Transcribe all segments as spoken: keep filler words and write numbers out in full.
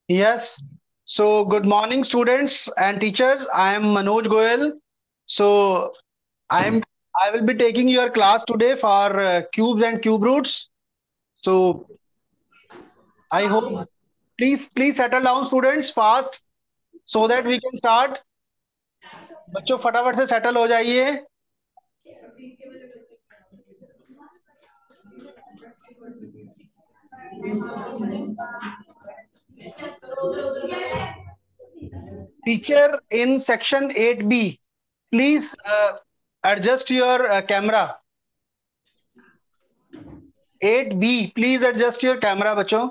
Yes. So, good morning, students and teachers. I am Manoj Goyal. So, I am I will be taking your class today for uh, cubes and cube roots. So, I hope please please settle down, students, fast so that we can start. बच्चों फटाफट से settle हो जाइए. Teacher in section eight B, please uh, adjust your uh, camera. eight B, please adjust your camera, बच्चों.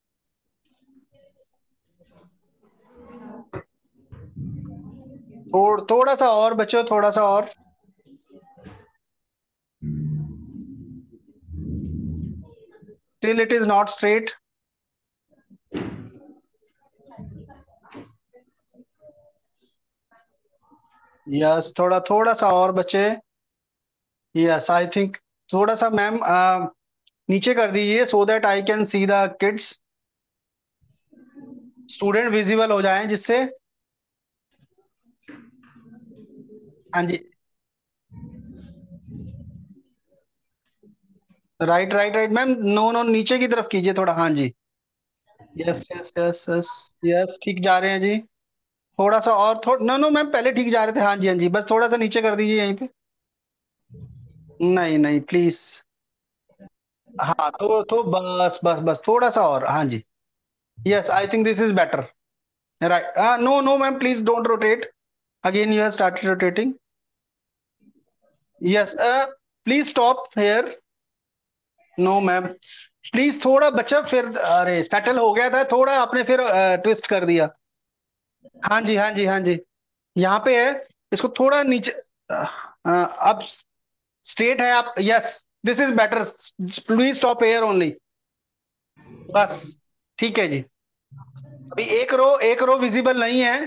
थोड़ थोड़ा सा और बच्चों, थोड़ा सा और. Till it is not straight. Yes, थोड़ा थोड़ा सा और बचे. यस, आई थिंक थोड़ा सा मैम नीचे कर दीजिए so that I can see the kids. Student visible हो जाएं जिससे. हाँ जी. Right right right ma'am. No no, नीचे की तरफ कीजिए थोड़ा. हाँ जी. Yes yes yes yes. Yes, ठीक जा रहे हैं जी. थोड़ा सा और. थोड़ा नो नो मैम, पहले ठीक जा रहे थे. हाँ जी हाँ जी, बस थोड़ा सा नीचे कर दीजिए यहीं पे. नहीं नहीं प्लीज. हाँ, तो तो बस बस बस थोड़ा सा और. हाँ जी. Yes, I think this is better. Right. No no ma'am, please don't rotate. Again you have started rotating. Yes, please stop here. No ma'am, please थोड़ा बच्चा फिर. अरे सेटल हो गया था, थोड़ा आपने फिर ट्विस्ट कर दिया. हाँ जी हाँ जी हाँ जी. यहाँ पे है. इसको थोड़ा नीचे. अ, अ, अब स्ट्रेट है आप. Yes, this is better. Please stop here only. बस. ठीक है जी. अभी एक रो एक रो विजिबल नहीं है.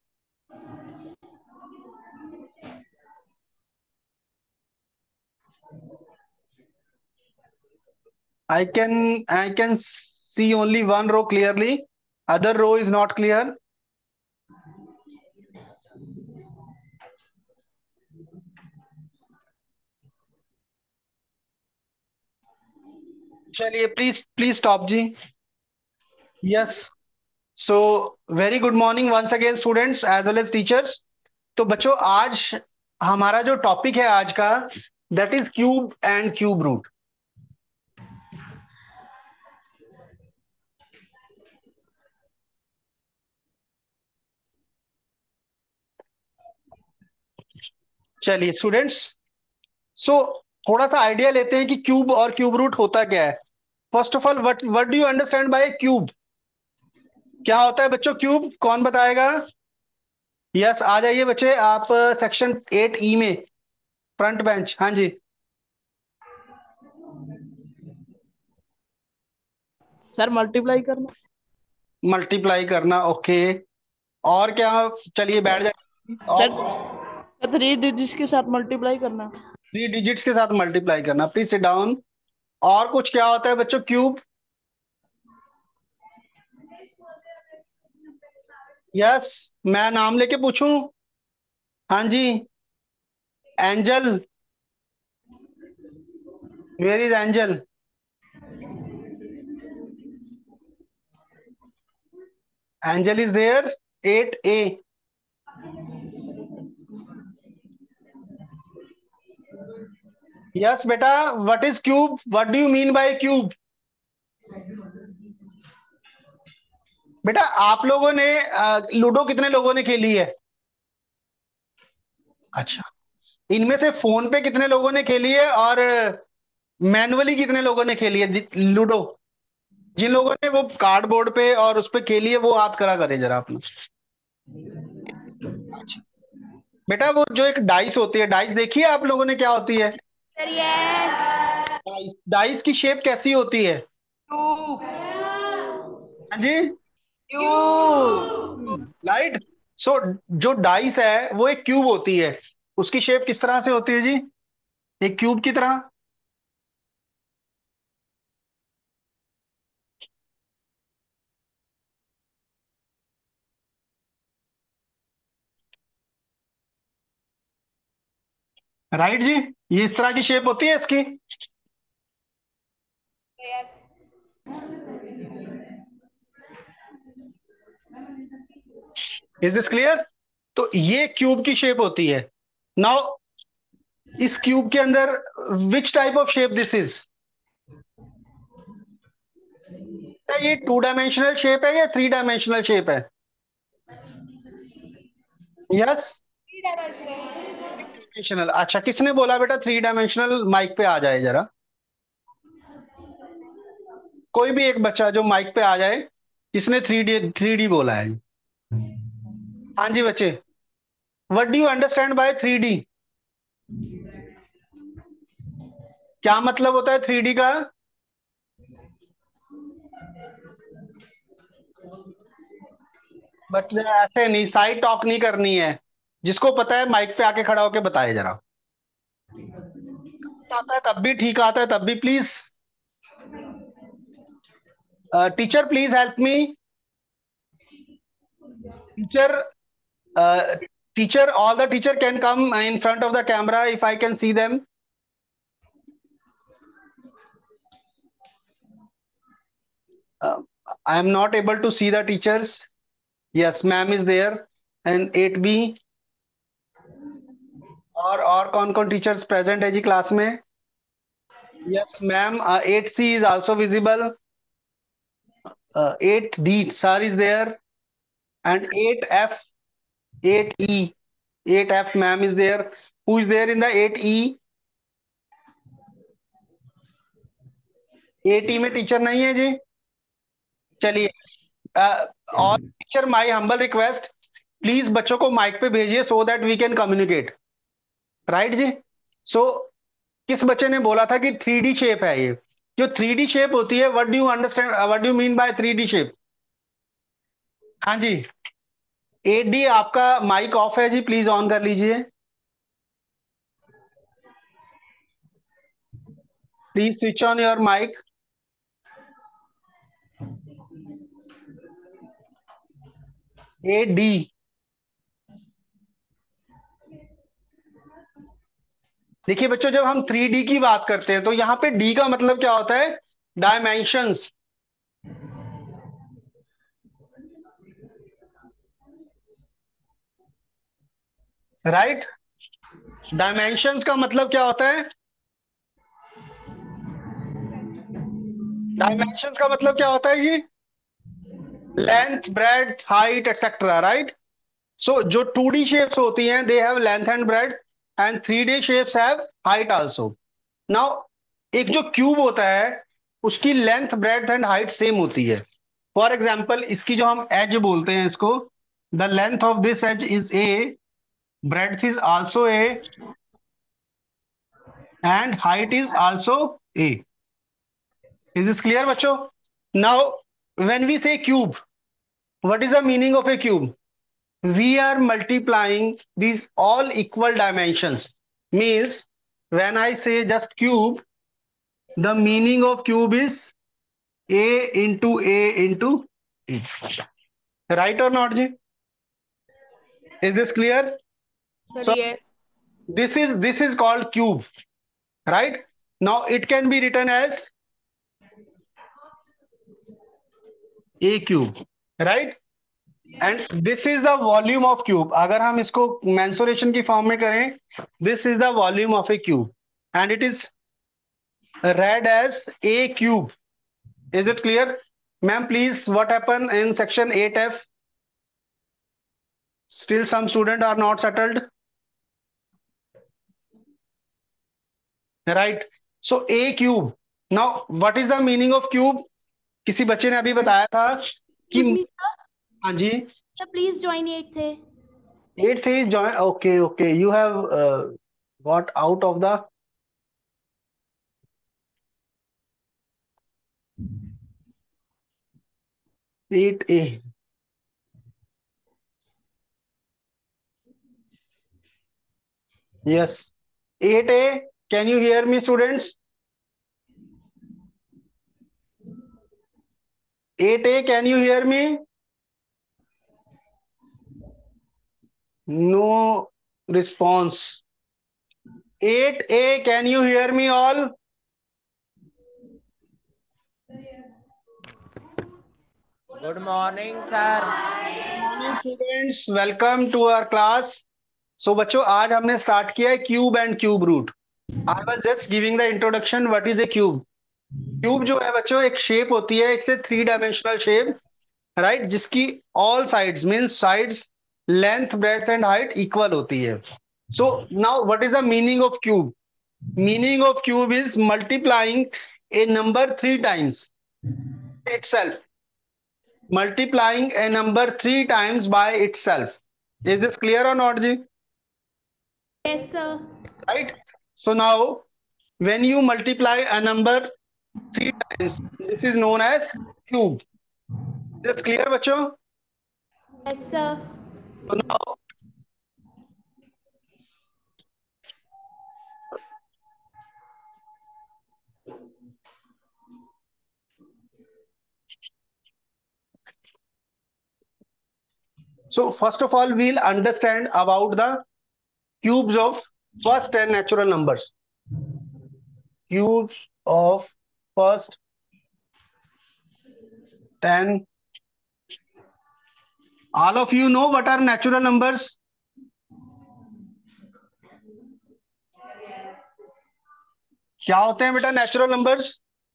I can I can see only one row clearly. Other row is not clear. चलिए, प्लीज प्लीज स्टॉप जी. Yes. So very good morning once again students as well as teachers. तो बच्चों, आज हमारा जो टॉपिक है आज का, that is cube and cube root. चलिए स्टूडेंट्स, सो थोड़ा सा आइडिया लेते हैं कि क्यूब और क्यूब रूट होता क्या है. First of all, what what do you understand by cube? क्या होता है बच्चों क्यूब? कौन बताएगा? यस, आ जाइए बच्चे आप सेक्शन एट ई में. Front bench. हाँ जी. सर मल्टीप्लाई करना. मल्टीप्लाई करना, ओके. और क्या? चलिए बैठ जाइए. सर और थ्री डिजिट्स के साथ मल्टीप्लाई करना. थ्री डिजिट्स के साथ मल्टीप्लाई करना. Please sit down. और कुछ क्या होता है बच्चों क्यूब? यस, मैं नाम लेके पूछूं? हाँ जी. Angel. Where is Angel? Angel is there. Eight A. Yes बेटा. What is cube? What do you mean by cube? बेटा, आप लोगों ने अ, लूडो कितने लोगों ने खेली है? अच्छा. इनमें से फोन पे कितने लोगों ने खेली है, और मैनुअली कितने लोगों ने खेली है दि- लूडो? जिन लोगों ने वो कार्डबोर्ड पे और उस पे खेली है वो हाथ खड़ा करे जरा अपना. अच्छा. बेटा, वो जो एक डाइस होती है, डाइस देखी है आप लोगों ने क्या होती है? Sir yes. डाइस डाइस की शेप कैसी होती है? क्यूब. हाँ जी. क्यूब. राइट. सो जो डाइस है वो एक क्यूब होती है. उसकी शेप किस तरह से होती है जी? एक क्यूब की तरह. राइट जी, ये इस तरह की शेप होती है इसकी। Is this clear? तो ये क्यूब की शेप होती है। नाउ इस क्यूब के अंदर which type of shape this is? ये टू डायमेंशनल शेप है या थ्री डायमेंशनल शेप है? Yes, dimensional. अच्छा, किसने बोला बेटा थ्री डायमेंशनल? माइक पे आ जाए जरा, कोई भी एक बच्चा जो माइक पे आ जाए, जिसने थ्री डी थ्री डी बोला है। हाँ जी बच्चे, what do you understand by three D? क्या मतलब होता है थ्री डी का? बट ऐसे नहीं, साइड टॉक नहीं करनी है। जिसको पता है माइक पे आके खड़ा होके बताए जरा। आता है तब भी ठीक, आता है तब भी please. Teacher please help me. Teacher, teacher, all the teacher can come in front of the camera if I can see them. uh, I am not able to see the teachers. Yes, ma'am is there. And eight B, और और कौन कौन teachers present है जी class में? Yes ma'am, eight C is also visible, eight D sir is there, and eight F, eight E, eight F ma'am is there. Who is there in the eight E? Eight E में teacher नहीं है जी। चलिए, uh, और teacher my humble request, please बच्चों को mic पे भेजिए so that we can communicate. Right जी। सो so, किस बच्चे ने बोला था कि थ्री डी शेप है ये? जो थ्री डी शेप होती है, what do you understand, what do you mean by three D shape? हाँ जी, एट डी आपका माइक ऑफ है जी, प्लीज ऑन कर लीजिए। Please switch on your mic. Eight D, देखिए बच्चों, जब हम थ्री डी की बात करते हैं तो यहाँ पे डी का मतलब क्या होता है? डायमेंशंस। राइट, डायमेंशंस का मतलब क्या होता है? डायमेंशंस का मतलब क्या होता है जी? Length, breadth, height, etcetera. Right. So जो टू डी शेप्स होती हैं, they have length and breadth, and three D shapes have height also. Now एक जो क्यूब होता है, उसकी length, breadth and height same होती है। फॉर एग्जाम्पल, इसकी जो हम एज बोलते हैं इसको, the length of this edge is a, breadth is also a, and height is also a. Is this clear बच्चों? Now when we say cube, what is the meaning of a cube? We are multiplying these all equal dimensions. Means when I say just cube, the meaning of cube is a into a into a. Right or not ji? Is this clear? So yes. this is this is called cube. Right. Now it can be written as a cube. Right. And this is the volume of cube. अगर हम इसको mensuration की form में करें, this is the volume of a cube, and it is read as a cube. Is it clear? Ma'am, please, what happened in section eight F? Still some students are not settled. Right. So a cube. Now what is the meaning of cube? किसी बच्चे ने अभी बताया था कि, Excuse me, sir. हाँ जी, Sir, please join eighth A. eighth is join. Okay, okay, you have uh, got out of the eight A. Yes, eight A. Can you hear me, students? eight A, can you hear me? No response. eight A, can you hear me all? Good morning, sir. Good morning students, welcome to our class. So बच्चों आज हमने start किया है cube and cube root. I was just giving the introduction what is a cube. Cube जो है बच्चों एक shape होती है, एक से थ्री डायमेंशनल शेप, राइट, जिसकी all sides means sides length breadth and height equal होती है. So now what is the meaning of cube? Meaning of cube is multiplying a number three times itself. Multiplying a number three times by itself. Is this clear or not, Ji? Yes, sir. Right? So now, when you multiply a number three times, this is known as cube. Is this clear, बच्चों? Yes, sir. So now, so first of all, we'll understand about the cubes of first ten natural numbers. Cubes of first ten. All of you know what are natural numbers? क्या होते हैं बेटा natural numbers?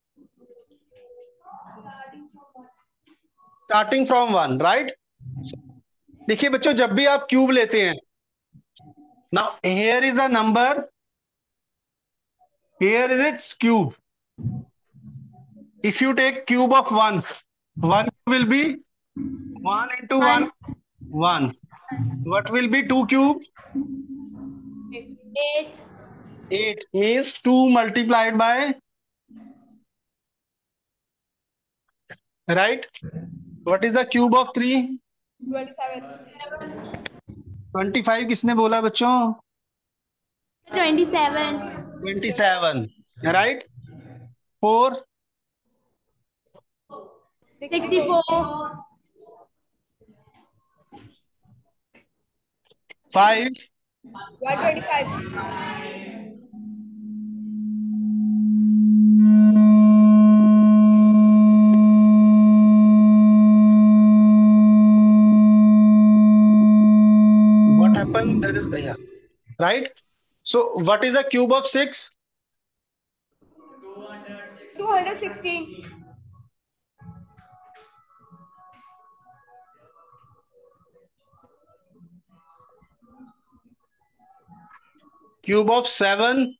Starting from one, right. देखिए बच्चों, जब भी आप cube लेते हैं, now here is a number, here is its cube. If you take cube of one, one will be one into one, one. What will be two cube? Eight. Eight means two multiplied by, right? What is the cube of three? Twenty-seven. Twenty-five किसने बोला बच्चों? Twenty-seven. Twenty-seven, right? Four, Sixty-four. five, One twenty-five. what happened? There is, yeah, right? So what is the cube of six? Two hundred sixteen. Cube of seven?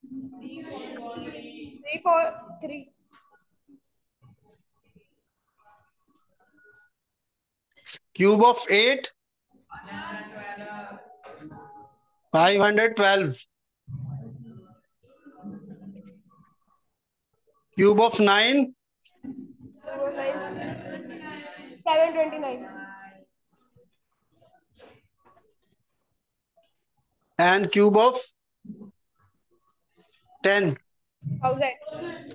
Three four three. Cube of eight? Five hundred twelve. Cube of nine? Seven twenty-nine. And cube of ten? Thousand.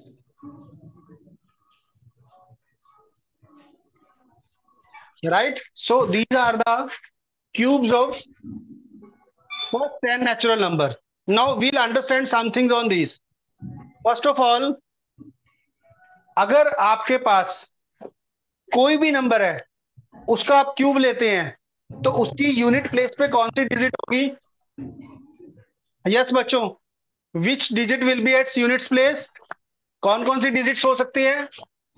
Right? So these are the cubes of first ten natural number. Now we'll understand some things on these. First of all, अगर आपके पास कोई भी number है, उसका आप cube लेते हैं, तो उसकी यूनिट प्लेस पे कौन सी डिजिट होगी? यस बच्चों, which digit will be at its units place? कौन कौन सी डिजिट्स हो सकती है?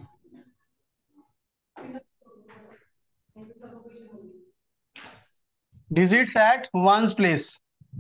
Digits at ones place.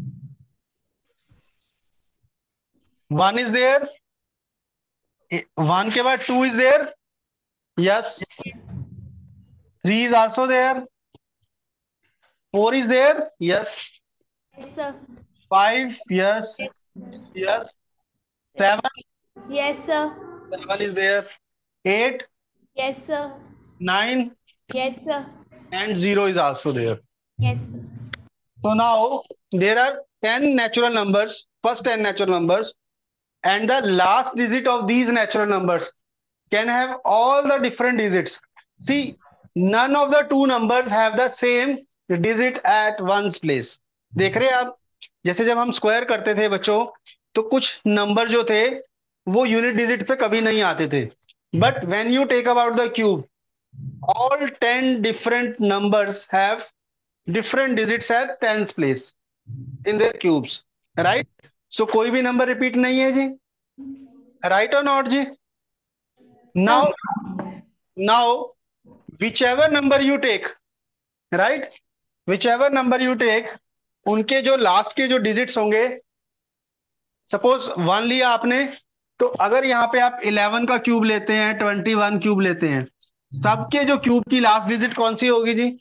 One is there, one के बाद two is there, yes. Three is also there, four is there, yes. Yes, sir. Five, yes, yes. Seven, Yes, sir. seven is there. eight, Yes, sir. nine, Yes, sir. and zero is also there. Yes, sir. So now there are ten natural numbers, first ten natural numbers, and the last digit of these natural numbers can have all the different digits. See, none of the two numbers have the same digit at one's place. देख रहे हैं आप, जैसे जब हम square करते थे बच्चों, तो कुछ नंबर जो थे वो यूनिट डिजिट पे कभी नहीं आते थे, but when you take about the cube, all ten different numbers have different digits at tens place in their cubes, right? So कोई भी नंबर रिपीट नहीं है जी, राइट और नॉट जी? Now now whichever number you take, right, whichever number you take, उनके जो last के जो डिजिट्स होंगे, सपोज वन लिया आपने, तो अगर यहाँ पे आप इलेवन का क्यूब लेते हैं, ट्वेंटी वन क्यूब लेते हैं, सबके जो क्यूब की लास्ट डिजिट कौन सी होगी जी?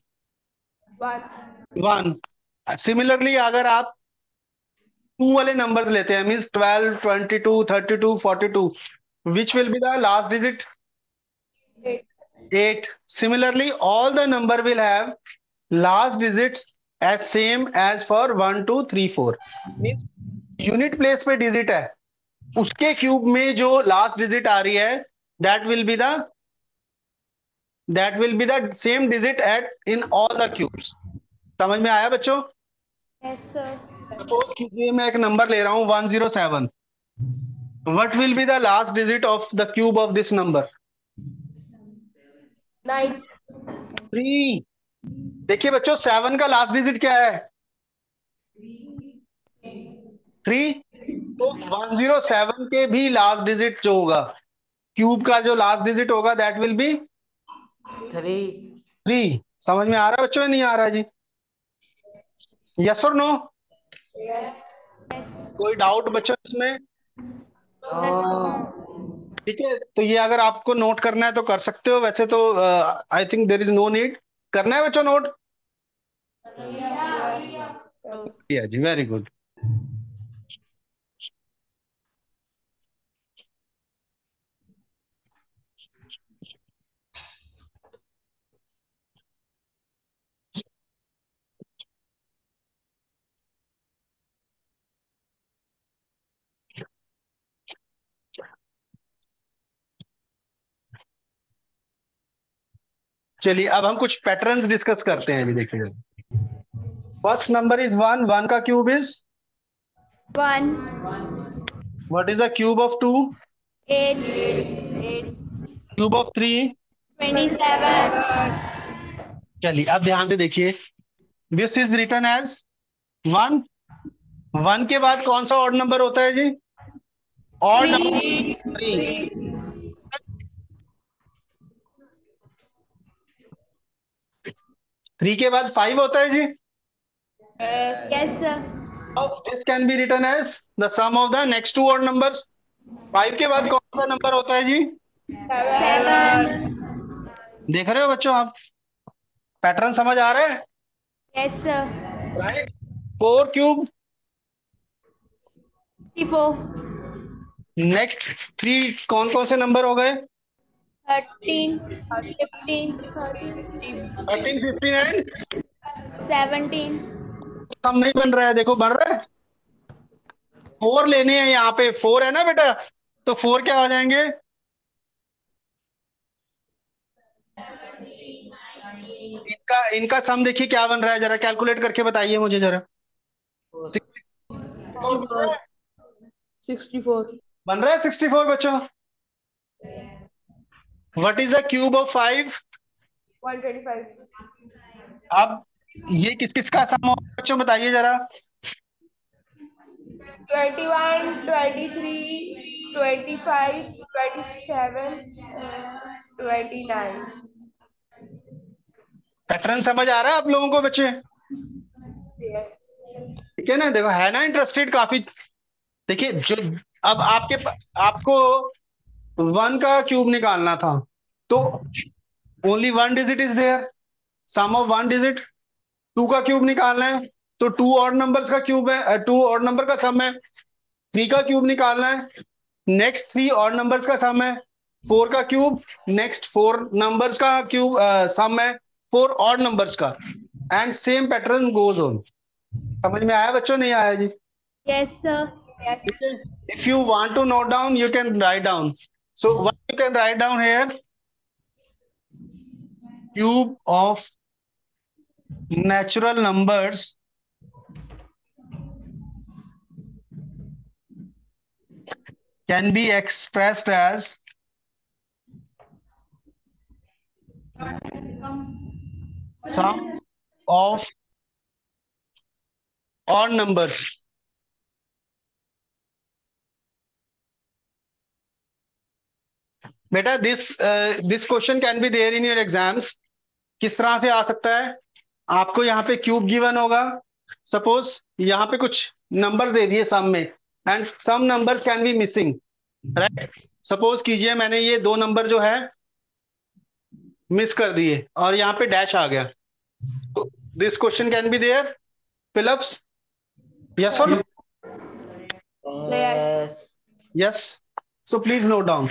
वन। सिमिलरली अगर आप टू वाले नंबर्स लेते हैं, means twelve, twenty two, thirty two, forty two, which will be the last digit? Eight. Similarly, all the number will have last digits as same as for one, two, three, four. Means unit place पे digit है, उसके cube में जो last digit आ रही है, that will be the that will be the same digit at in all the cubes. समझ में आया बच्चों? Yes, sir. सपोज कीजिए मैं एक नंबर ले रहा हूं one zero seven, what will be the last digit of the cube of this number? Nine. Three. देखिए बच्चों, सेवन का लास्ट डिजिट क्या है? थ्री। तो वन जीरो सेवन के भी लास्ट डिजिट जो होगा, क्यूब का जो लास्ट डिजिट होगा, that will be three. Three. समझ में आ रहा है बच्चों, नहीं आ रहा है जी? यस और नो? Yes. कोई डाउट बच्चों इसमें? ठीक है, तो ये अगर आपको नोट करना है तो कर सकते हो, वैसे तो I think there is no need. करना है बच्चों नोट? या जी, वेरी गुड। चलिए अब हम कुछ पैटर्न्स डिस्कस करते हैं जी। देखिए, first number is one, one का cube is One. What is the cube of two? Eight. Cube of three? Twenty-seven. चलिए अब ध्यान से देखिए, this is written as one. One के बाद कौन सा ऑड नंबर होता है जी? Odd number Three. Three. Three के बाद फाइव होता है जी। Yes, sir. This can be written as the sum of the next two odd numbers. Five के बाद कौन सा नंबर होता है जी? Seven. देख रहे हो बच्चों आप? पैटर्न समझ आ रहा है? Yes, sir. Right. Four cube, Fifty-four. Next three कौन कौन से नंबर हो गए? Thirteen. Fifteen. Thirteen, fifteen and Seventeen. कम नहीं बन रहा है, देखो बन रहा है। फोर लेने हैं यहाँ पे, फोर है ना बेटा, तो फोर क्या हो जाएंगे? इनका इनका सम देखिए क्या बन रहा है, जरा कैलकुलेट करके बताइए मुझे जरा। Sixty-four. बन रहा है सिक्सटी फोर बच्चों। What is the cube of five? One twenty-five. अब ये किस किस का सम होगा बच्चों, बताइए जरा। Twenty-one. Twenty-three. Twenty-five. Twenty-seven. Twenty-nine. Pattern समझ आ रहा है आप लोगों को बच्चे? Yes. ठीक है ना, देखो है ना इंटरेस्टेड काफी। देखिए जो अब आपके आपको वन का क्यूब निकालना था, तो only one digit is there, sum of one digit. Two का क्यूब निकालना है, तो टू ऑड नंबर्स का क्यूब है, टू ऑड नंबर का सम है। थ्री का क्यूब निकालना है, नेक्स्ट थ्री ऑड नंबर्स का सम है। फोर का क्यूब, नेक्स्ट फोर नंबर्स का क्यूब सम है, फोर ऑड नंबर्स का, and same pattern goes on. समझ में आया बच्चों, नहीं आया जी? Yes, sir. Yes. If you want to note down, you can write down. So what you can write down here? Cube of natural numbers can be expressed as sum of odd numbers. बेटा this this question can be there in your exams. किस तरह से आ सकता है? आपको यहाँ पे cube given होगा. सपोज यहाँ पे कुछ नंबर दे दिए सम में, and some numbers can be missing, right. Suppose कीजिए मैंने ये दो नंबर जो है मिस कर दिए और यहाँ पे डैश आ गया. This question can be there. Phillips, yes और no? Yes. Yes. So please note down.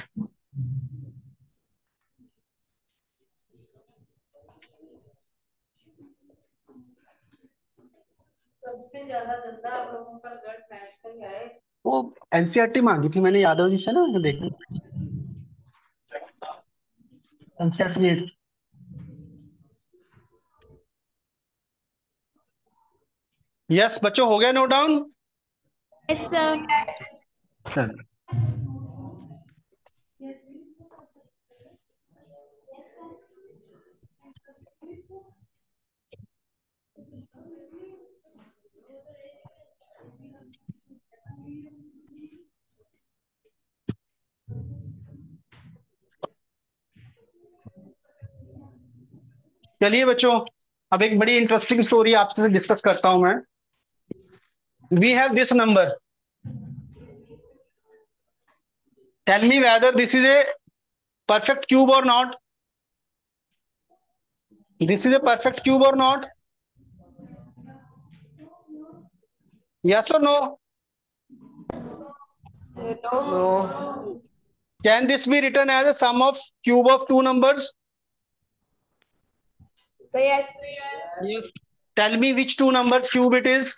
सबसे ज्यादा गंदा आप लोगों का रिजल्ट मैथ्स का क्या है? वो एनसीईआरटी मांगी थी मैंने यादव जी से ना, देखना. एनसीईआरटी. यस बच्चों, हो गया नोट डाउन? Yes, sir. चलिए बच्चों, अब एक बड़ी इंटरेस्टिंग स्टोरी आपसे डिस्कस करता हूं मैं. We have this number. Tell me whether this is a perfect cube or not. This is a perfect cube or not? Yes or no? No. Can this be written as a sum of cube of two numbers? So yes. Yes. Tell me which two numbers cube it is.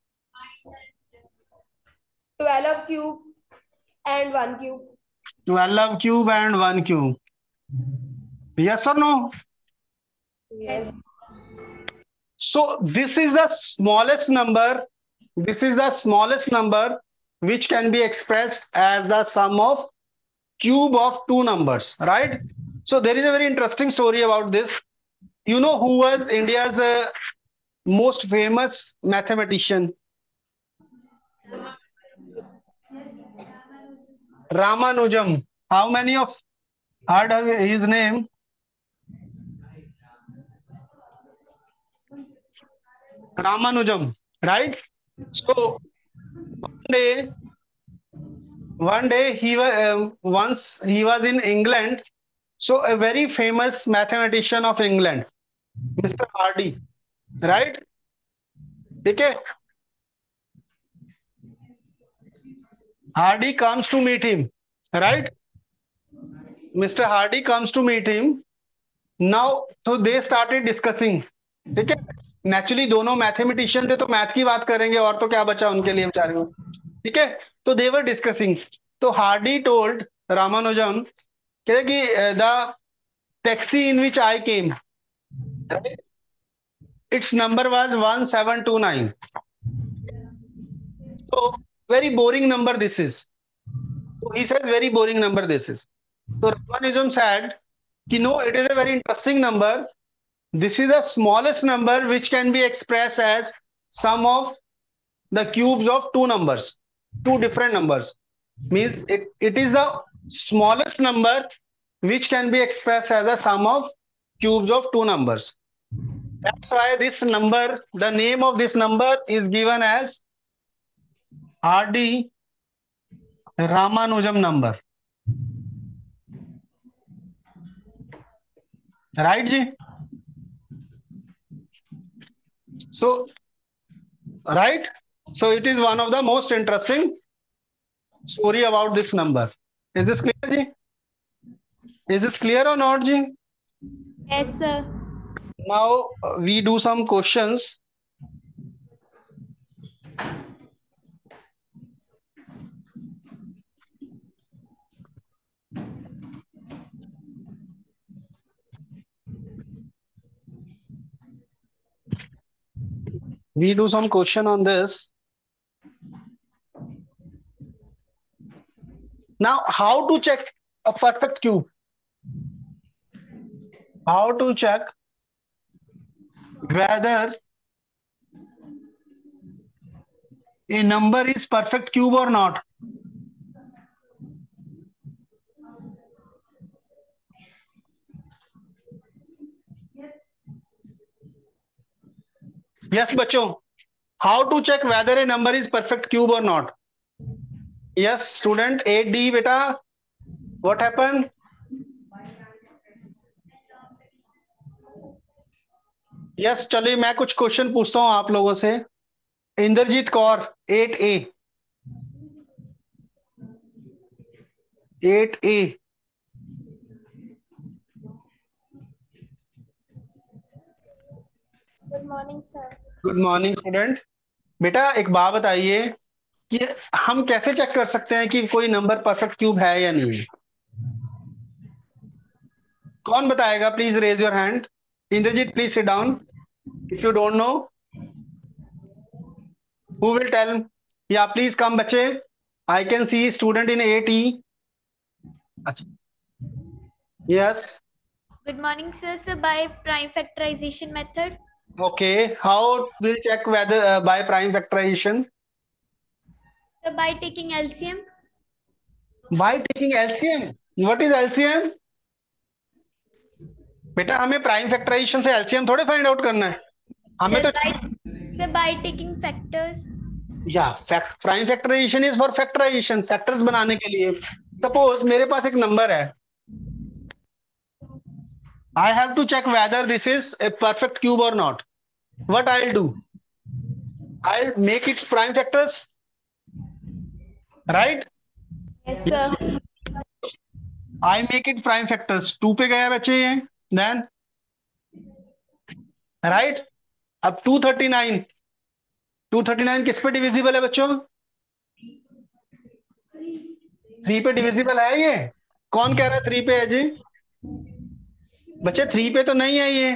twelve cube and one cube. twelve cube and one cube. Yes or no? Yes. So this is the smallest number. This is the smallest number which can be expressed as the sum of cube of two numbers, right? So there is a very interesting story about this. You know who was India's uh, most famous mathematician? Ramanujam. How many of heard of his name? Ramanujam, right? So one day, one day he was um, once he was in England. So a very famous mathematician of England, Mister Hardy, right? Okay. Hardy comes to meet him, right? Mister Hardy comes to meet him. Now, so they started discussing. ठीक है. Naturally दोनों mathematician थे तो math की बात करेंगे, और तो क्या बचा उनके लिए बेचारे को. ठीक है. तो दे वर डिस्कसिंग. तो हार्डी टोल्ड रामानुजम कहते कि the taxi in which I came, its number was one seven two nine. So very boring number this is. So he says very boring number this is. So Ramanujan said कि no, it is a very interesting number. This is the smallest number which can be expressed as sum of the cubes of two numbers, two different numbers. Means it, it is the smallest number which can be expressed as a sum of cubes of two numbers. That's why this number, the name of this number is given as Hardy Ramanujam number. Right, Ji? So, right? So it is one of the most interesting story about this number. Is this clear, Ji? Is this clear or not, Ji? Yes, sir. Now uh, we do some questions. We do some question on this. Now how to check a perfect cube? How to check whether a number is perfect cube or not? Yes बच्चों, how to check whether a number is perfect cube or not? Yes student eight D beta, what happened? Yes चलिए मैं कुछ question पूछता हूं आप लोगों से। Inderjeet Kaur eight A eight A good morning sir. Good morning student. बेटा एक बात बताइए कि हम कैसे चेक कर सकते हैं कि कोई नंबर परफेक्ट क्यूब है या नहीं है? कौन बताएगा? Please raise your hand. Inderjeet please sit down if you don't know. Who will tell? या प्लीज कम बच्चे। I can see student in eight E. अच्छा yes good morning sir. Sir by prime factorization method. Okay, how will check whether by prime factorization? Sir by taking LCM. By taking LCM. What is LCM? बेटा हमें prime factorization से LCM थोड़े find out करना है, हमें sir तो by sir by taking factors. या prime factorization is for factorization, factors बनाने के लिए। सपोज मेरे पास एक नंबर है, I have to check whether this is a perfect cube और not. What I will do? I make its prime factors, right? Yes sir. I make it prime factors. Two पे गया बच्चे ये, then right. अब two thirty nine, two thirty nine किस पे divisible है बच्चों? थ्री पे डिविजिबल है ये? कौन कह रहा है थ्री पे है जी? बच्चे थ्री पे तो नहीं है ये।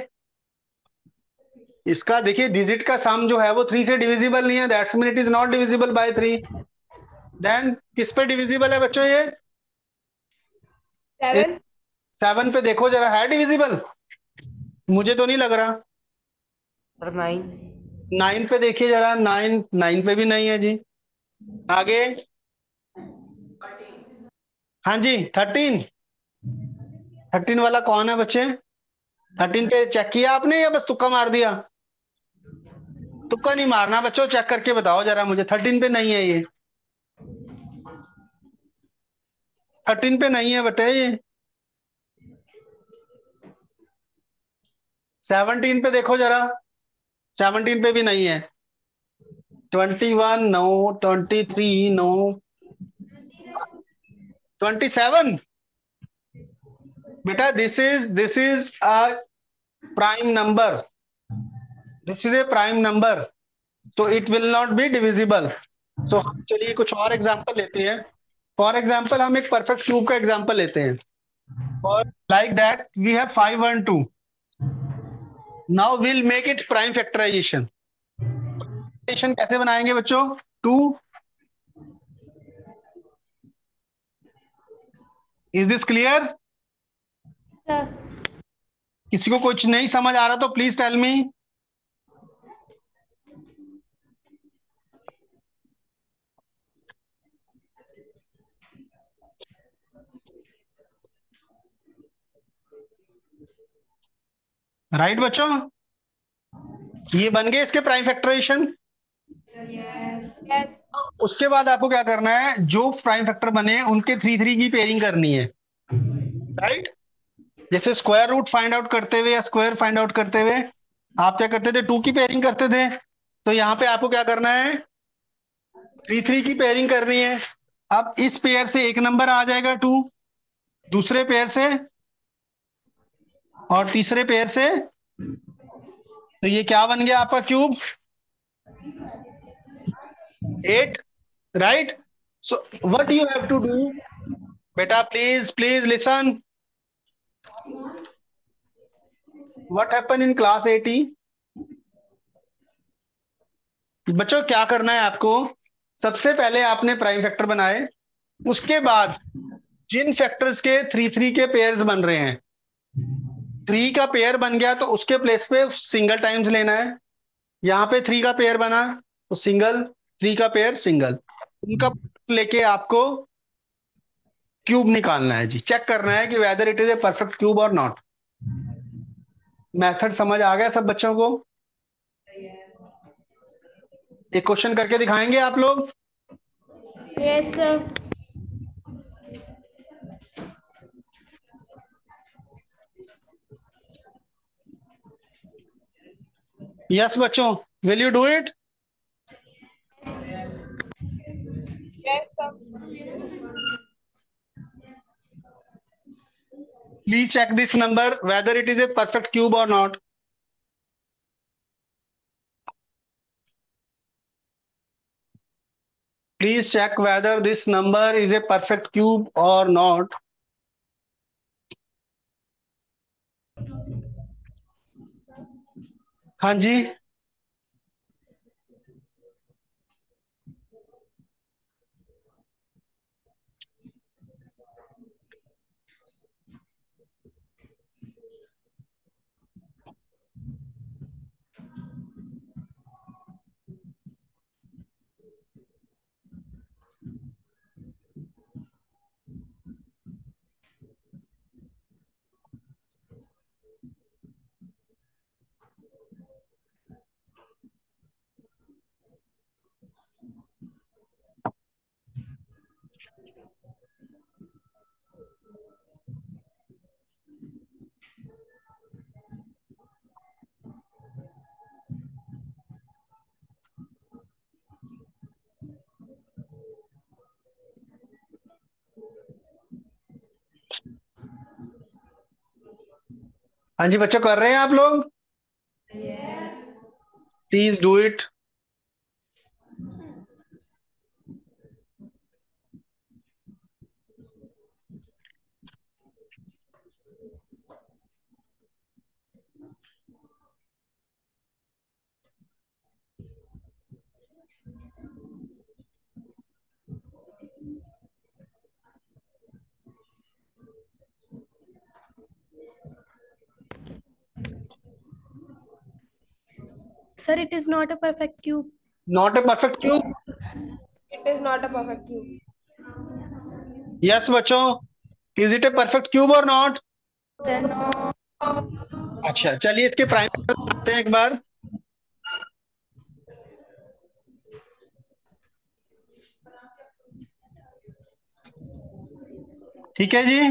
इसका देखिए डिजिट का सम जो है वो थ्री से डिविजिबल नहीं है, that's mean it is not divisible by three. Then किस पे डिविजिबल है बच्चों ये? सेवन। सेवन पे देखो जरा, है डिविजिबल? मुझे तो नहीं लग रहा। Sir nine. नाइन पे देखिए जरा, नाइन नाइन पे भी नहीं है जी। आगे हाँ जी थर्टीन। थर्टीन वाला कौन है बच्चे? थर्टीन पे चेक किया आपने या बस तुक्का मार दिया? तुक्का नहीं मारना बच्चों, चेक करके बताओ जरा मुझे। थर्टीन पे नहीं है ये, थर्टीन पे नहीं है बेटे ये। सेवनटीन पे देखो जरा, सेवनटीन पे भी नहीं है। Twenty one no, twenty three no, twenty seven. बेटा this is this is a prime number, this is a prime number, so it will not be divisible. So हम चलिए कुछ और एग्जांपल लेते हैं। फॉर एग्जांपल हम एक परफेक्ट क्यूब का एग्जांपल लेते हैं। और like that we have five one two. Now will make it prime factorization. Factorization कैसे बनाएंगे बच्चों? Two, is this clear? Sir किसी को कुछ नहीं समझ आ रहा तो प्लीज टेल मी। राइट बच्चों, ये बन गए इसके प्राइम फैक्टराइजेशन। यस। उसके बाद आपको क्या करना है, जो प्राइम फैक्टर बने उनके थ्री थ्री की पेयरिंग करनी है, राइट? जैसे स्क्वायर रूट फाइंड आउट करते हुए या स्क्वायर फाइंड आउट करते हुए आप क्या करते थे, टू की पेयरिंग करते थे। तो यहाँ पे आपको क्या करना है, थ्री थ्री की पेयरिंग करनी है। अब इस पेयर से एक नंबर आ जाएगा टू, दूसरे पेयर से और तीसरे पेयर से, तो ये क्या बन गया आपका cube? Eight, right? So what you have to do बेटा, please please listen, what happen in class eighty. बच्चों क्या करना है आपको, सबसे पहले आपने प्राइम फैक्टर बनाए, उसके बाद जिन फैक्टर्स के थ्री थ्री के पेयर्स बन रहे हैं, थ्री का पेयर बन गया तो उसके प्लेस पे सिंगल टाइम्स लेना है। यहाँ पे थ्री का पेयर बना तो सिंगल, थ्री का पेयर सिंगल, उनका लेके आपको क्यूब निकालना है जी। चेक करना है कि whether it is a perfect cube और नॉट। मेथड समझ आ गया सब बच्चों को? एक क्वेश्चन करके दिखाएंगे आप लोग? Yes, sir. यस बच्चों, will you do it? Yes, sir. Please check this number whether it is a perfect cube or not. Please check whether this number is a perfect cube or not. हाँ जी, हाँ जी बच्चों, कर रहे हैं आप लोग? Please do it. Sir, it is not a perfect cube. Not a perfect cube? It is not a perfect cube. Yes बच्चों, is it a perfect cube और नॉट? Sir, no. अच्छा चलिए इसके प्राइम करते हैं एक बार। ठीक है जी,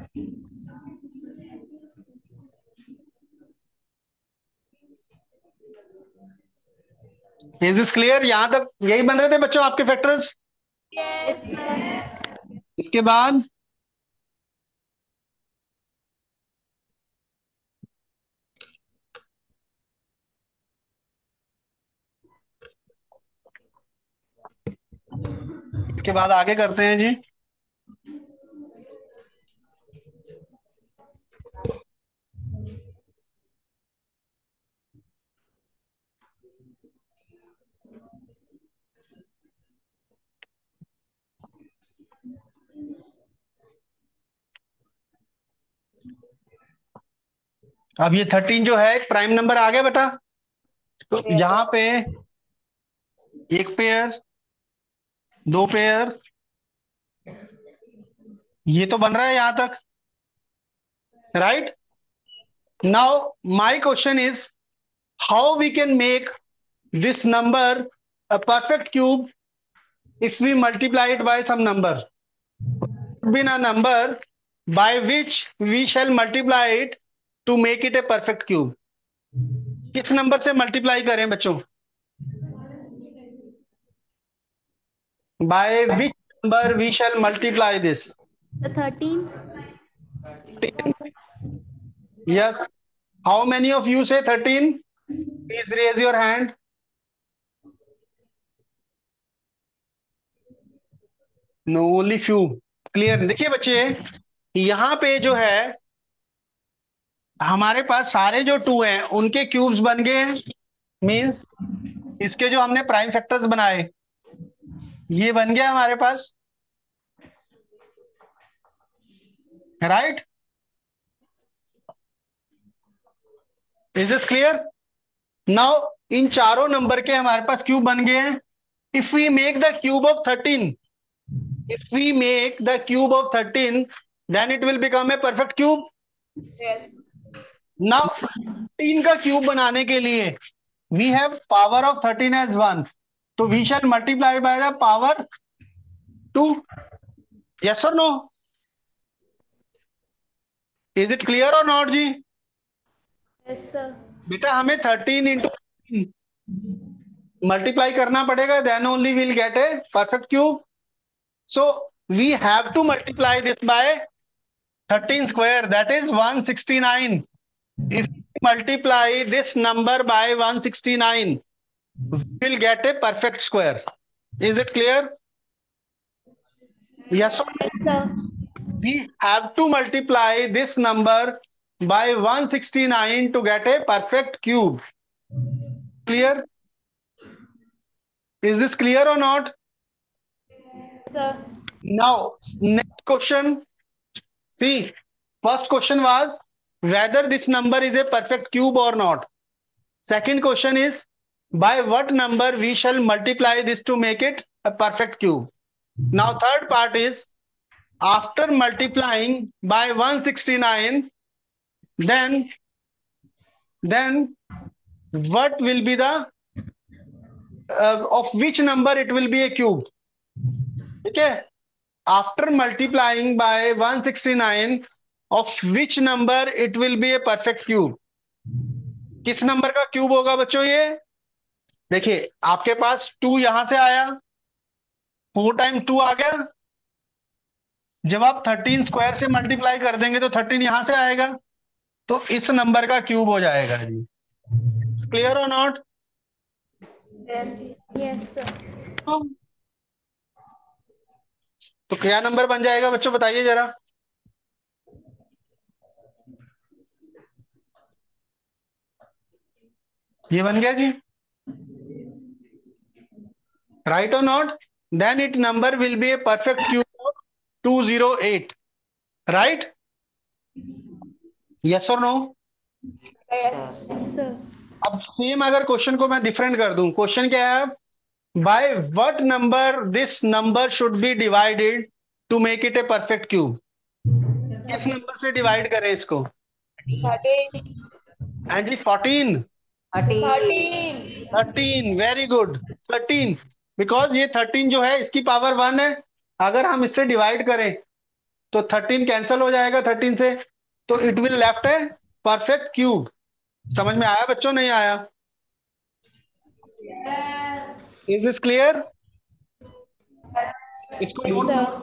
इज दिस क्लियर? यहां तक यही बन रहे थे बच्चों आपके फैक्टर्स? Yes, sir. इसके बाद इसके बाद आगे करते हैं जी। अब ये थर्टीन जो है एक प्राइम नंबर आ गया बेटा, तो यहाँ पे एक पेयर, दो पेयर, ये तो बन रहा है यहां तक, right? Now my question is how we can make this number a perfect cube if we multiply it by some number. Been a number by which we shall multiply it to make it a perfect cube. किस number से multiply करें बच्चों? By which number we shall multiply this? The thirteen. Yes. How many of you say thirteen? Please raise your hand. No, only few. Clear? देखिए बच्चे, यहां पे जो है हमारे पास सारे जो टू हैं उनके क्यूब्स बन गए हैं। मींस इसके जो हमने प्राइम फैक्टर्स बनाए ये बन गया हमारे पास। Right? Is this clear? Now इन चारों नंबर के हमारे पास क्यूब बन गए हैं. If we make the cube of thirteen, if we make the cube of thirteen, then it will become a perfect cube. Yes. Now thirteen का cube बनाने के लिए we have power of thirteen as one, so we shall multiply by the power two. Yes or no? Is it clear or not ji? Yes, sir. बेटा हमें thirteen into multiply करना पड़ेगा, then only we'll get a perfect cube. So we have to multiply this by thirteen square, that is one hundred sixty-nine. If we multiply this number by one hundred sixty-nine, we will get a perfect square. Is it clear? Yes or no? Yes, sir. We have to multiply this number by one hundred sixty-nine to get a perfect cube. Clear? Is this clear or not? Sir. Now, next question. See, first question was whether this number is a perfect cube or not. Second question is by what number we shall multiply this to make it a perfect cube. Now, third part is after multiplying by one hundred sixty-nine, then then what will be the uh, of which number it will be a cube. Okay, after multiplying by one hundred sixty-nine, of which number it will be a perfect cube. किस नंबर का cube होगा बच्चों? ये देखिए आपके पास to यहां से आया, फोर टाइम टू आ गया. जब आप थर्टीन स्क्वायर से मल्टीप्लाई कर देंगे तो थर्टीन यहां से आएगा, तो इस नंबर का क्यूब हो जाएगा जी. क्लियर और नॉट? Yes, sir. तो क्या नंबर बन जाएगा बच्चों, बताइए जरा. ये बन गया जी. राइट और not? Then it number will be a perfect cube of two hundred eight. Right? Yes और नो? Yes, sir. अब सेम अगर क्वेश्चन को मैं डिफरेंट कर दूं, क्वेश्चन क्या है? By what number this number should be divided to make it a perfect cube. किस नंबर से डिवाइड करें इसको? हाँ जी, fourteen. Thirteen. Thirteen, very good. Thirteen, because ये थर्टीन जो है इसकी पावर वन है. अगर हम इससे डिवाइड करें तो थर्टीन कैंसिल हो जाएगा थर्टीन से, तो इट विल लेफ्ट है परफेक्ट क्यूब. समझ में आया बच्चों, नहीं आया? Is this clear? इसको नोट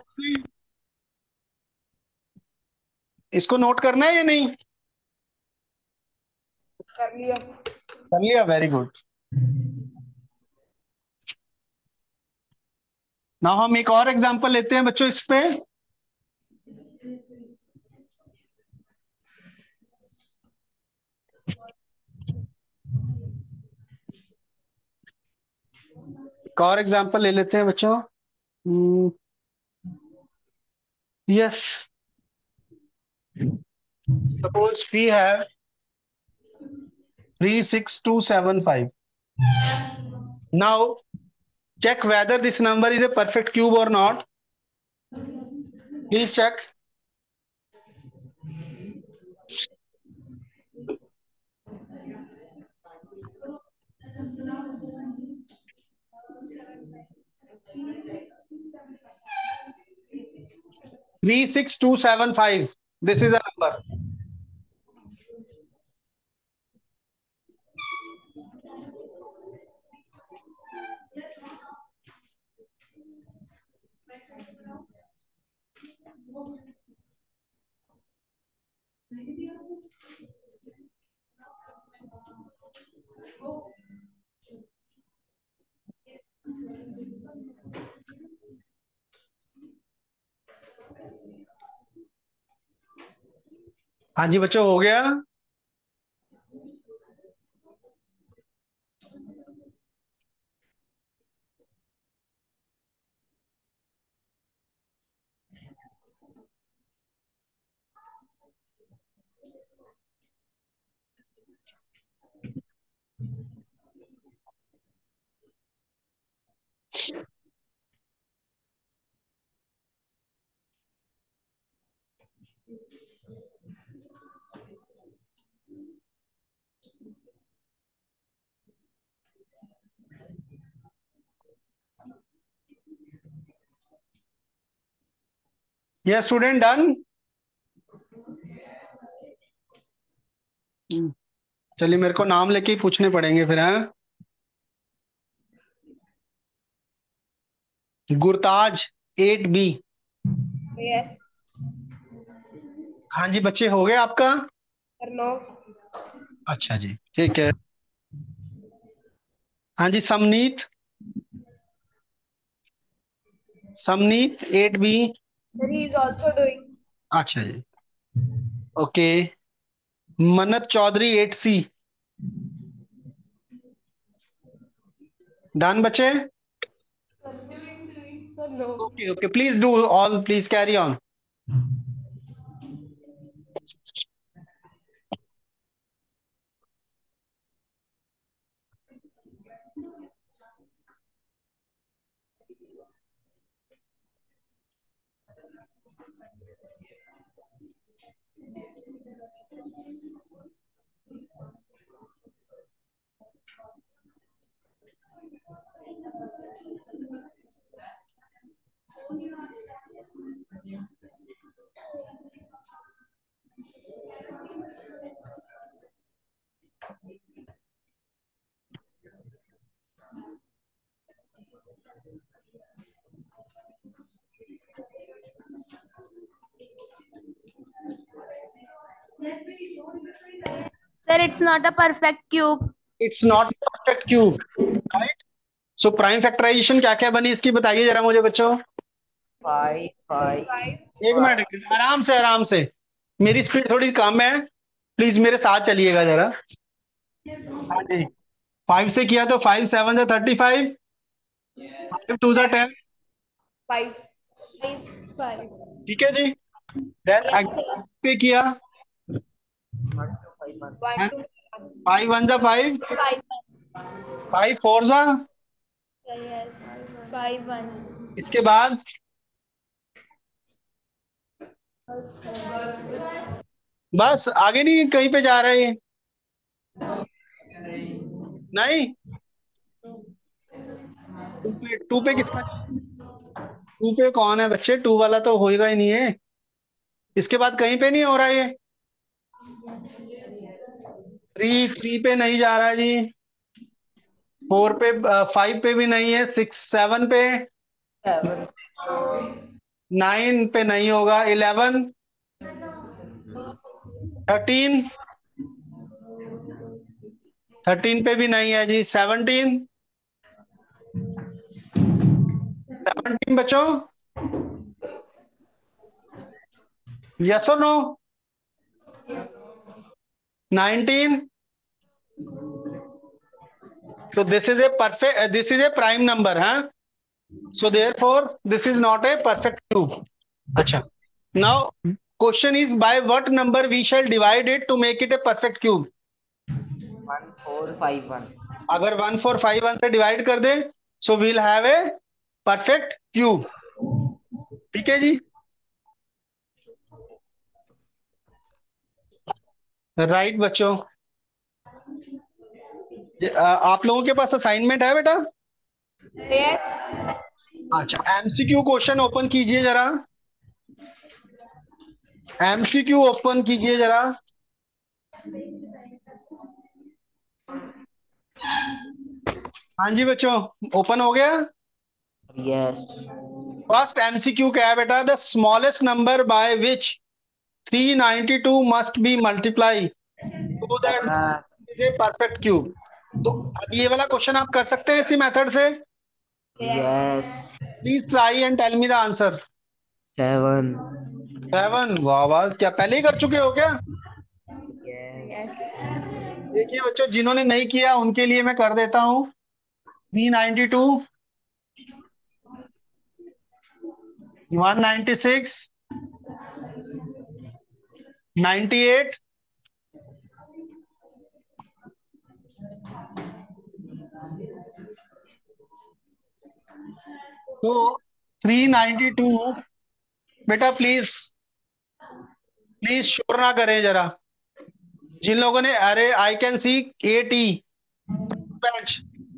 इसको नोट करना है या नहीं? कर लिया. कर लिया, वेरी गुड. नाउ हम एक और एग्जांपल लेते हैं बच्चों इस पे. एक और एग्जांपल ले लेते हैं बच्चों. Yes, suppose we have three six two seven five. Now check whether this number is a perfect cube or not. Please check. Three six two seven five. This is the number. हाँ जी बच्चों, हो गया. ये student done. चलिए मेरे को नाम लेके ही पूछने पड़ेंगे फिर, हैं? Gurtaj eight B. यस हाँ जी बच्चे, हो गए आपका? सर नो अच्छा जी, ठीक है। हाँ जी Samneet, Samneet eight B. Sir he is also doing अच्छा जी, okay. Mannat Chaudhary eight C. Done बच्चे? Sir no okay okay, please do all, please carry on. Sir, it's not a perfect cube. It's not perfect cube, right? So prime factorization क्या क्या बनी इसकी, बताइए जरा मुझे बच्चों। फाइव फाइव फाइव एक मिनट, एक मिनट, आराम से आराम से, मेरी स्पीड थोड़ी कम है, प्लीज मेरे साथ चलिएगा जरा। हाँ जी, फाइव से किया तो फाइव सेवन जा थर्टी फाइव, फाइव टू जा टेन। फाइव फाइव ठीक है जी। Then Yes, sir. पे किया, one two five one one two five one जा फाइव, Five फाइव फोर जा, one. Yes. Five one. इसके बाद बस आगे नहीं कहीं पे जा रहे हैं? नहीं, टू पे, टू पे किसका, टू पे कौन है बच्चे, टू वाला तो होएगा ही नहीं है। इसके बाद कहीं पे नहीं हो रहा ये। थ्री, थ्री पे नहीं जा रहा है जी। फोर पे, फाइव पे भी नहीं है, सिक्स सेवन पे, सेवन नाइन पे नहीं होगा, इलेवन, थर्टीन, थर्टीन पे भी नहीं है जी, सेवनटीन, सेवनटीन बच्चों, यस और no, nineteen. so this is a perfect uh, this is a prime number, huh? So therefore this is not a perfect cube. Acha, now question is by what number we shall divide it to make it a perfect cube. One four five one अगर one four five one से divide कर दे, so we'll have a perfect cube. ठीक है जी, right बच्चों। ये, आ, आप लोगों के पास असाइनमेंट है बेटा? यस अच्छा, एमसीक्यू क्वेश्चन ओपन कीजिए जरा, एमसीक्यू ओपन कीजिए जरा। हाँ जी बच्चों, ओपन हो गया। यस फर्स्ट एमसीक्यू क्या है बेटा, the smallest number by which three ninety two must be multiply so that is a perfect cube. तो अब ये वाला क्वेश्चन आप कर सकते हैं इसी मेथड से। Yes please try and tell me the answer. Seven seven, वाह वाह, क्या पहले ही कर चुके हो क्या? यस देखिए बच्चों, जिन्होंने नहीं किया उनके लिए मैं कर देता हूँ। Three ninety two, one ninety six, ninety eight, तो थ्री नाइन्टी टू, बेटा प्लीज प्लीज शोर ना करें जरा। जिन लोगों ने, अरे I can see at the bench,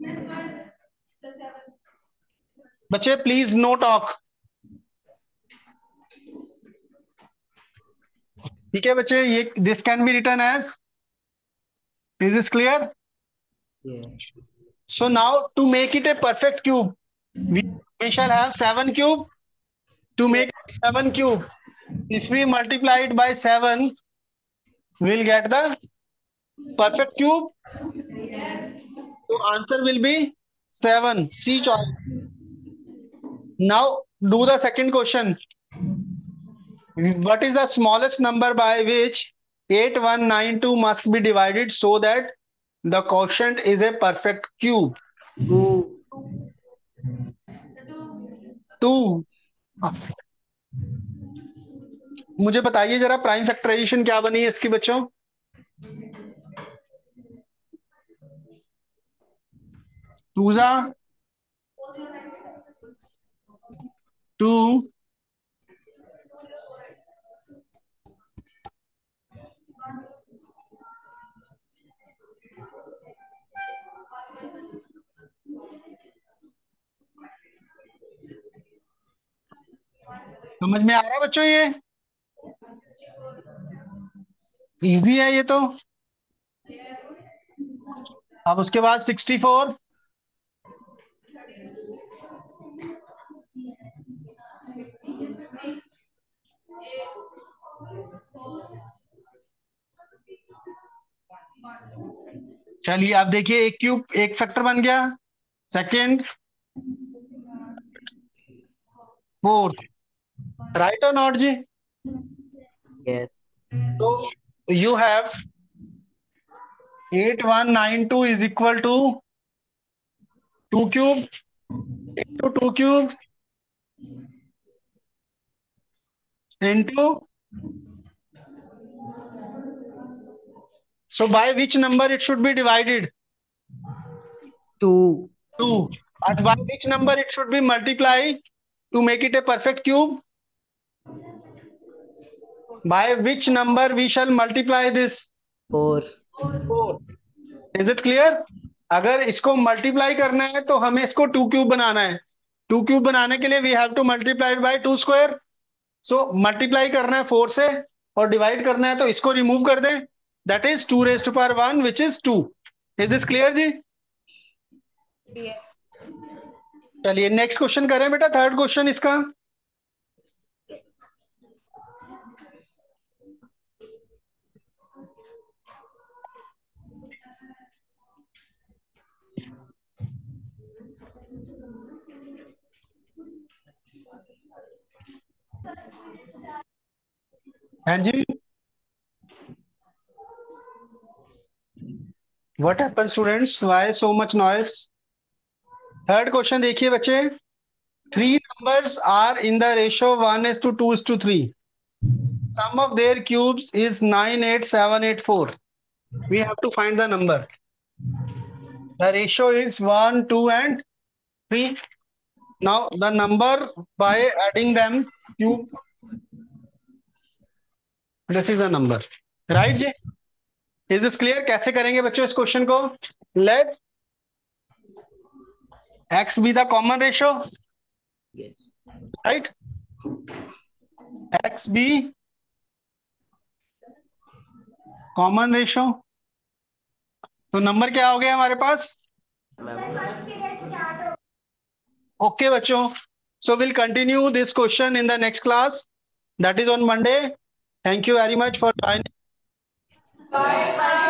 बच्चे प्लीज नो टॉक। ठीक है बच्चे, ये this can be written as, is this clear? Yes. So now to make it a perfect cube, we, we shall have seven cube. To make seven cube, if we multiply it by seven, we'll get the perfect cube. So answer will be seven. C choice. Now do the second question. What is the smallest number by which eight one nine two must be divided so that the quotient is a perfect cube? Two. Two. मुझे बताइए जरा prime factorization क्या बनी है इसकी बच्चों? To जा to, समझ में आ रहा है बच्चों? ये इजी है ये तो। अब उसके बाद सिक्सटी फोर, चलिए आप देखिए, एक क्यूब एक फैक्टर बन गया, सेकेंड फोर्थ, राइट और नॉट जी? Yes. तो you have eight one nine two is equal to two cube into two cube into, so by which number it should be divided? Two. two. And by which number it should be multiplied to make it a perfect cube? By which number we shall multiply this? Four. four. Is it clear? अगर इसको multiply करना है तो हमें इसको two cube बनाना है। Two cube बनाने के लिए we have to multiply by two square. So multiply करना है फोर से और डिवाइड करना है तो इसको रिमूव कर दें, that is two raise to power one which is two. Is this clear जी? चलिए नेक्स्ट क्वेश्चन करें बेटा, थर्ड क्वेश्चन इसका। हाँ जी, what happen students, why so much noise? Third question देखिए बच्चे, three numbers are in the ratio one is to two two is to, sum of their cubes is nine eight seven eight four. We have to find the number. The ratio is one, two and three. Now the number by adding them cube, this is a number, right जी? Is this clear? कैसे करेंगे बच्चों इस question को? Let x be the common ratio, Yes. right? X be common ratio, तो number क्या हो गया हमारे पास? ओके बच्चों, so will continue this question in the next class, that is on Monday. Thank you very much for joining.